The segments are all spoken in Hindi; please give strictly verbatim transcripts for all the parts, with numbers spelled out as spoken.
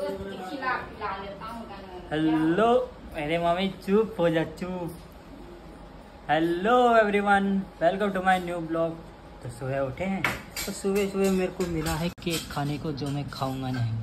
हेलो मेरे मम्मी, चुप हो जा चुप। Hello everyone, welcome to my new blog. तो सुबह उठे हैं तो सुबह सुबह मेरे को मिला है केक खाने को, जो मैं खाऊंगा नहीं।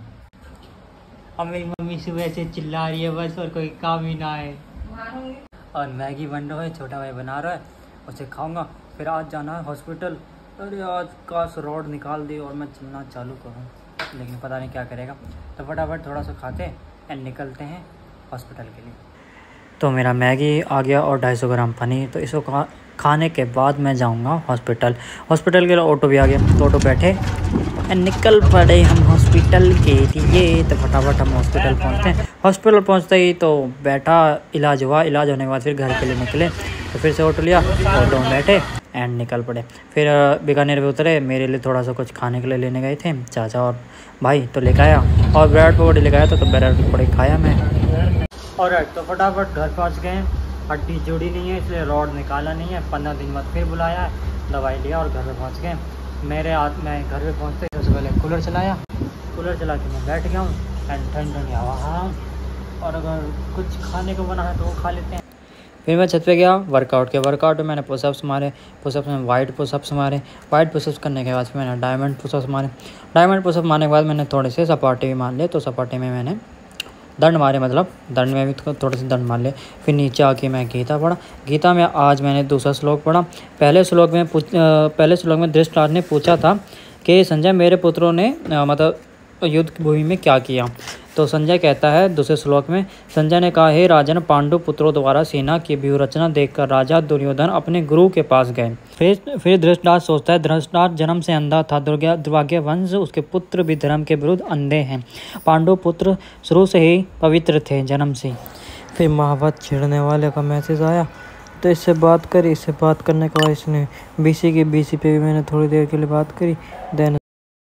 और मेरी मम्मी सुबह से चिल्ला रही है बस, और कोई काम ही ना है। और मैगी बन रहा है, छोटा भाई बना रहा है, उसे खाऊंगा। फिर आज जाना है हॉस्पिटल। अरे आज काश रॉड निकाल दी और मैं चलना चालू करूँ, लेकिन पता नहीं क्या करेगा। तो फटाफट थोड़ा सा खाते एंड निकलते हैं हॉस्पिटल के लिए। तो मेरा मैगी आ गया और ढाई सौ ग्राम पनीर। तो इसको खा खाने के बाद मैं जाऊंगा हॉस्पिटल। हॉस्पिटल के लिए ऑटो भी आ गया, तो ऑटो बैठे एंड निकल पड़े हम हॉस्पिटल के लिए। तो फटाफट हम हॉस्पिटल पहुंचते हैं। हॉस्पिटल पहुंचते ही तो बैठा, इलाज हुआ। इलाज होने के बाद फिर घर के लिए निकले। तो फिर से ऑटो लिया, ऑटो में बैठे एंड निकल पड़े। फिर बीकानेर पे उतरे, मेरे लिए थोड़ा सा कुछ खाने के लिए लेने गए थे चाचा और भाई, तो लेकर आया। और ब्रेड पकौड़े लेकर आया था, तो ब्रेड पकौड़े खाया मैं। और तो फटाफट घर पहुंच गए। हड्डी जुड़ी नहीं है इसलिए रॉड निकाला नहीं है। पंद्रह दिन बाद फिर बुलाया है, दवाई लिया और घर पे पहुंच गए। मेरे हाथ में घर पे पहुंचते सबसे पहले कूलर चलाया। कूलर चला के मैं बैठ गया हूँ एंड ठंड ठंडी हवा हाँ। और अगर कुछ खाने को बना है तो वो खा लेते हैं। फिर मैं छत पे गया वर्कआउट के। वर्कआउट में मैंने पुशअप्स मारे। पुशअप्स में वाइट पुशअप्स मारे। वाइट पुशअप्स करने के बाद फिर मैंने डायमंड पुशअप्स मारे। डायमंड पुशअप मारने के बाद मैंने थोड़े से सपाटे भी मार लिए। तो सपाटे में मैंने दंड मारे, मतलब दंड में भी थोड़े से दंड मार लिए। फिर नीचे आके मैं गीता पढ़ा। गीता में आज मैंने दूसरा श्लोक पढ़ा। पहले श्लोक में पूछ पहले श्लोक में धृतराष्ट्र ने पूछा था कि संजय, मेरे पुत्रों ने मतलब युद्ध भूमि में क्या किया। तो संजय कहता है दूसरे श्लोक में, संजय ने कहा, हे राजन, पांडु पुत्रों द्वारा सेना की व्यूहरचना देखकर राजा दुर्योधन अपने गुरु के पास गए। फिर फिर धृतराष्ट्र सोचता है, धृतराष्ट्र जन्म से अंधा था, दुर्भाग्य वंश उसके पुत्र भी धर्म के विरुद्ध अंधे हैं। पांडु पुत्र शुरू से ही पवित्र थे, जन्म से। फिर महाभारत छेड़ने वाले का मैसेज आया, तो इससे बात करी। इससे बात करने के बाद इसने बीसी की बीसी पे भी मैंने थोड़ी देर के लिए बात करी। देन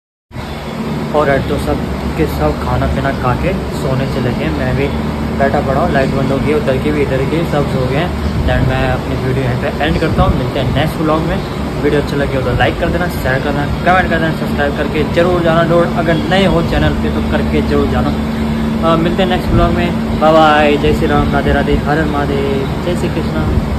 और तो सब के सब खाना पीना खा के सोने चले गए। मैं भी बैठा पड़ा हूँ, लाइट बंद हो गई, उधर की भी इधर की, सब सो गए। दैन मैं अपनी वीडियो यहाँ पे एंड करता हूँ। मिलते हैं नेक्स्ट व्लॉग में। वीडियो अच्छा लगे हो तो लाइक कर देना, शेयर करना, कमेंट कर देना, सब्सक्राइब करके जरूर जाना। डोर अगर नए हो चैनल पे तो करके जरूर जाना। आ, मिलते हैं नेक्स्ट व्लॉग में। बाय बाय, जय श्री राम, राधे राधे, हर हर महादेव, जय श्री कृष्णा।